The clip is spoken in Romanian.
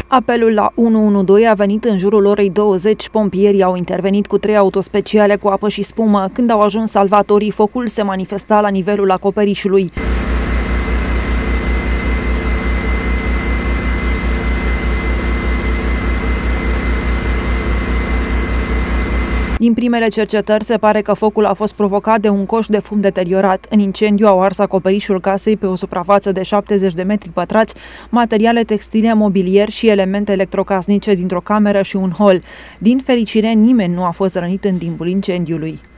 Apelul la 112 a venit în jurul orei 20. Pompierii au intervenit cu 3 autospeciale cu apă și spumă. Când au ajuns salvatorii, focul se manifesta la nivelul acoperișului. Din primele cercetări, se pare că focul a fost provocat de un coș de fum deteriorat. În incendiu au ars acoperișul casei pe o suprafață de 70 de metri pătrați, materiale textile, mobilier și elemente electrocasnice dintr-o cameră și un hol. Din fericire, nimeni nu a fost rănit în timpul incendiului.